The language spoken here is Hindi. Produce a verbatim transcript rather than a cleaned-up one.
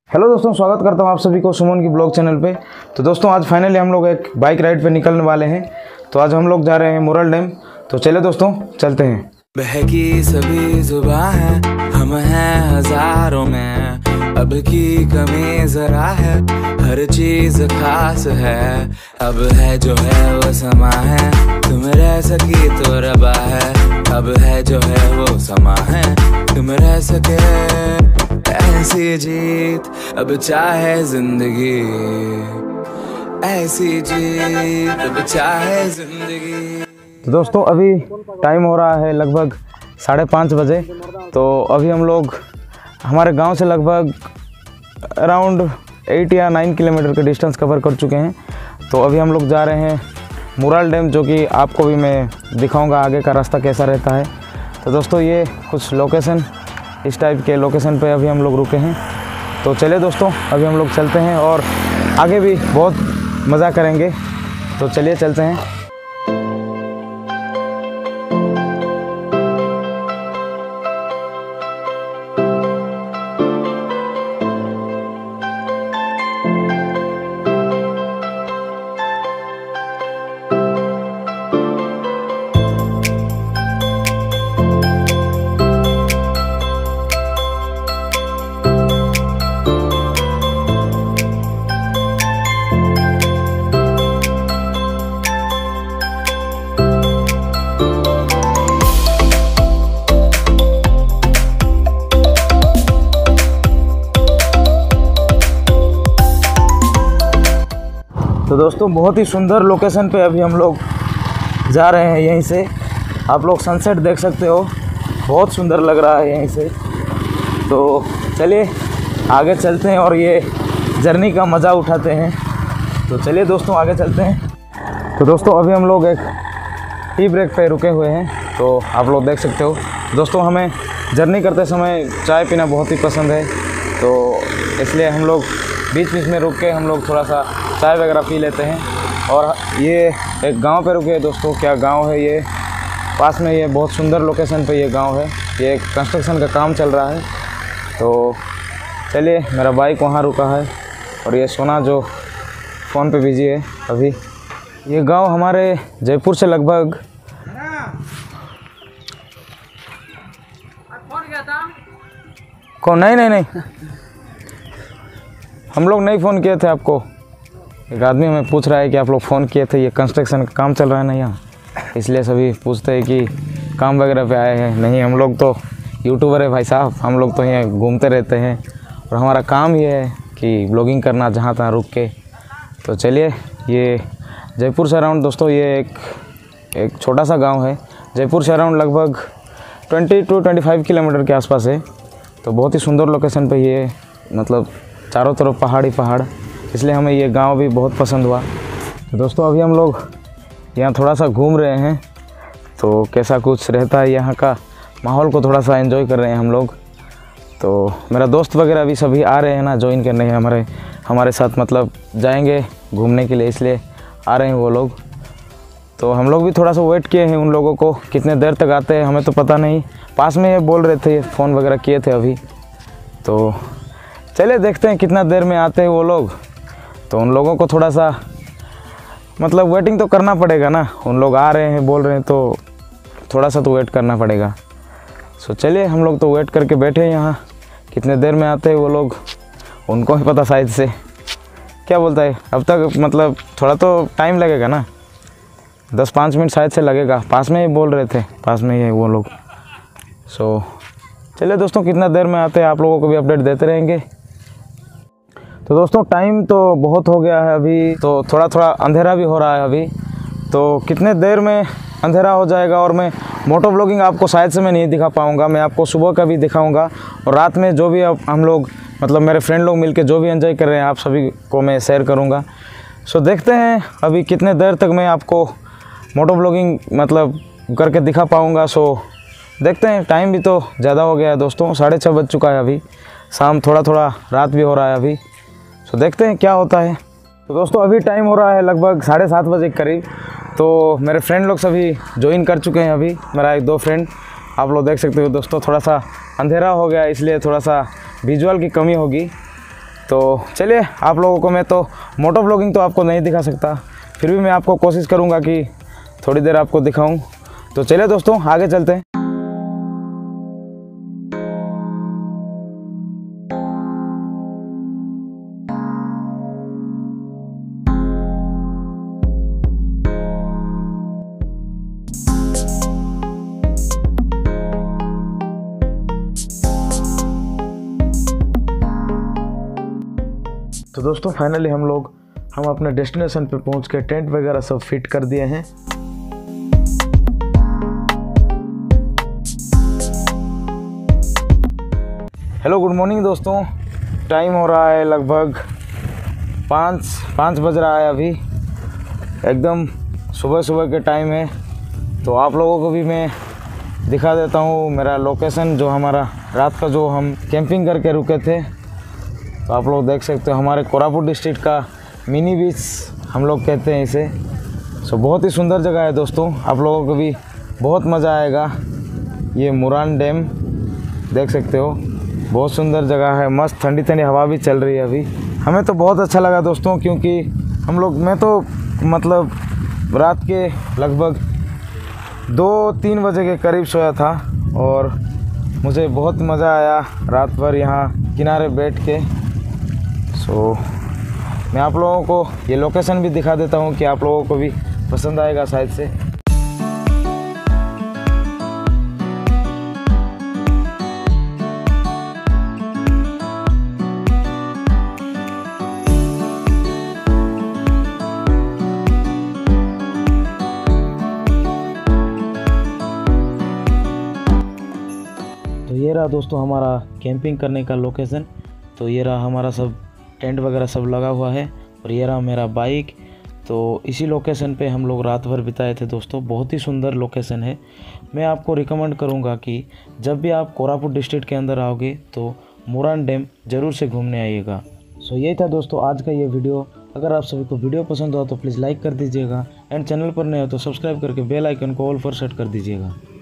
हेलो दोस्तों, स्वागत करता हूँ आप सभी को सुमन की ब्लॉग चैनल पे। तो दोस्तों आज फाइनली हम लोग एक बाइक राइड पे निकलने वाले हैं। तो आज हम लोग जा रहे हैं मुरल डैम। तो चले दोस्तों, चलते हैं। बहकी सभी जुबां है, हम हैं हजारों में, अब की कमी जरा है, हर चीज खास है। अब है जो है वो समा है, तुम रह सकी तो रबा है। अब है जो है वो समा है, तुम रह सके ऐसी जीत, अब चाहे जिंदगी ऐसी जीत, अब चाहे जिंदगी। तो दोस्तों अभी टाइम हो रहा है लगभग साढ़े पाँच बजे। तो अभी हम लोग हमारे गांव से लगभग अराउंड एट या नाइन किलोमीटर का डिस्टेंस कवर कर चुके हैं। तो अभी हम लोग जा रहे हैं मुरल डैम, जो कि आपको भी मैं दिखाऊंगा आगे का रास्ता कैसा रहता है। तो दोस्तों ये कुछ लोकेशन, इस टाइप के लोकेशन पे अभी हम लोग रुके हैं। तो चलिए दोस्तों, अभी हम लोग चलते हैं और आगे भी बहुत मज़ा करेंगे। तो चलिए चलते हैं। तो दोस्तों बहुत ही सुंदर लोकेशन पे अभी हम लोग जा रहे हैं। यहीं से आप लोग सनसेट देख सकते हो, बहुत सुंदर लग रहा है यहीं से। तो चलिए आगे चलते हैं और ये जर्नी का मज़ा उठाते हैं। तो चलिए दोस्तों आगे चलते हैं। तो दोस्तों अभी हम लोग एक टी ब्रेक पे रुके हुए हैं। तो आप लोग देख सकते हो दोस्तों, हमें जर्नी करते समय चाय पीना बहुत ही पसंद है। तो इसलिए हम लोग बीच बीच में रुक के हम लोग थोड़ा सा चाय वगैरह पी लेते हैं। और ये एक गांव पे रुके हैं दोस्तों। क्या गांव है ये, पास में ये बहुत सुंदर लोकेशन पे ये गांव है। ये कंस्ट्रक्शन का काम चल रहा है। तो चलिए, मेरा बाइक वहाँ रुका है और ये सोना जो फ़ोन पे बिजी है अभी। ये गांव हमारे जयपुर से लगभग कौन नहीं नहीं नहीं हम लोग नहीं फ़ोन किए थे आपको। एक आदमी हमें पूछ रहा है कि आप लोग फ़ोन किए थे, ये कंस्ट्रक्शन का काम चल रहा है ना यहाँ, इसलिए सभी पूछते हैं कि काम वगैरह पे आए हैं। नहीं, हम लोग तो यूट्यूबर है भाई साहब, हम लोग तो यहाँ घूमते रहते हैं और हमारा काम ये है कि ब्लॉगिंग करना जहाँ तहाँ रुक के। तो चलिए, ये जयपुर से अराउंड दोस्तों ये एक एक छोटा सा गाँव है। जयपुर से अराउंड लगभग twenty two twenty five kilometre के आसपास है। तो बहुत ही सुंदर लोकेशन पर ये, मतलब चारों तरफ पहाड़ी पहाड़, इसलिए हमें ये गांव भी बहुत पसंद हुआ। तो दोस्तों अभी हम लोग यहाँ थोड़ा सा घूम रहे हैं। तो कैसा कुछ रहता है यहाँ का माहौल को थोड़ा सा एंजॉय कर रहे हैं हम लोग। तो मेरा दोस्त वगैरह अभी सभी आ रहे हैं ना ज्वाइन करने हैं हमारे हमारे साथ, मतलब जाएंगे घूमने के लिए, इसलिए आ रहे हैं वो लोग। तो हम लोग भी थोड़ा सा वेट किए हैं उन लोगों को, कितने देर तक आते हैं हमें तो पता नहीं। पास में ये बोल रहे थे, फ़ोन वगैरह किए थे अभी। तो चलिए देखते हैं कितना देर में आते हैं वो लोग। तो उन लोगों को थोड़ा सा मतलब वेटिंग तो करना पड़ेगा ना, उन लोग आ रहे हैं बोल रहे हैं तो थोड़ा सा तो वेट करना पड़ेगा। सो चलिए, हम लोग तो वेट करके बैठे हैं यहाँ, कितने देर में आते हैं वो लोग उनको ही पता शायद से। क्या बोलता है, अब तक मतलब थोड़ा तो टाइम लगेगा ना, दस पाँच मिनट शायद से लगेगा। पास में ही बोल रहे थे, पास में ही है वो लोग। सो चलिए दोस्तों, कितना देर में आते हैं आप लोगों को भी अपडेट देते रहेंगे। तो दोस्तों टाइम तो बहुत हो गया है अभी, तो थोड़ा थोड़ा अंधेरा भी हो रहा है अभी। तो कितने देर में अंधेरा हो जाएगा और मैं मोटो ब्लॉगिंग आपको शायद से मैं नहीं दिखा पाऊँगा। मैं आपको सुबह का भी दिखाऊँगा और रात में जो भी अब हम लोग, मतलब मेरे फ्रेंड लोग मिलके जो भी एंजॉय कर रहे हैं, आप सभी को मैं शेयर करूँगा। सो देखते हैं अभी कितने देर तक मैं आपको मोटो ब्लॉगिंग मतलब करके दिखा पाऊँगा। सो देखते हैं, टाइम भी तो ज़्यादा हो गया है दोस्तों, साढ़े छः बज चुका है अभी, शाम थोड़ा थोड़ा रात भी हो रहा है अभी। तो देखते हैं क्या होता है। तो दोस्तों अभी टाइम हो रहा है लगभग साढ़े सात बजे के करीब। तो मेरे फ्रेंड लोग सभी ज्वाइन कर चुके हैं अभी, मेरा एक दो फ्रेंड, आप लोग देख सकते हो दोस्तों। थोड़ा सा अंधेरा हो गया इसलिए थोड़ा सा विजुअल की कमी होगी। तो चलिए, आप लोगों को मैं तो मोटो ब्लॉगिंग तो आपको नहीं दिखा सकता, फिर भी मैं आपको कोशिश करूँगा कि थोड़ी देर आपको दिखाऊँ। तो चलिए दोस्तों, आगे चलते हैं। तो दोस्तों फाइनली हम लोग हम अपने डेस्टिनेशन पे पहुंच के टेंट वगैरह सब फिट कर दिए हैं। हेलो, गुड मॉर्निंग दोस्तों। टाइम हो रहा है लगभग पाँच पाँच बज रहा है अभी, एकदम सुबह सुबह के टाइम है। तो आप लोगों को भी मैं दिखा देता हूँ मेरा लोकेशन, जो हमारा रात का जो हम कैंपिंग करके रुके थे। तो आप लोग देख सकते हो, हमारे कोरापुट डिस्ट्रिक्ट का मिनी बीच हम लोग कहते हैं इसे। सो बहुत ही सुंदर जगह है दोस्तों, आप लोगों को भी बहुत मज़ा आएगा। ये मुरान डैम देख सकते हो, बहुत सुंदर जगह है, मस्त ठंडी ठंडी हवा भी चल रही है अभी। हमें तो बहुत अच्छा लगा दोस्तों, क्योंकि हम लोग मैं तो मतलब रात के लगभग दो तीन बजे के करीब सोया था और मुझे बहुत मज़ा आया रात भर यहाँ किनारे बैठ के। सो मैं आप लोगों को ये लोकेशन भी दिखा देता हूँ कि आप लोगों को भी पसंद आएगा शायद से। तो ये रहा दोस्तों हमारा कैंपिंग करने का लोकेशन। तो ये रहा हमारा सब टेंट वगैरह सब लगा हुआ है और ये रहा मेरा बाइक। तो इसी लोकेशन पे हम लोग रात भर बिताए थे दोस्तों, बहुत ही सुंदर लोकेशन है। मैं आपको रिकमेंड करूँगा कि जब भी आप कोरापुट डिस्ट्रिक्ट के अंदर आओगे तो मुरान डैम ज़रूर से घूमने आइएगा। सो यही था दोस्तों आज का ये वीडियो। अगर आप सभी को वीडियो पसंद हो तो प्लीज़ लाइक कर दीजिएगा, एंड चैनल पर नए हो तो सब्सक्राइब करके बेल आइकन को ऑल पर सेट कर दीजिएगा।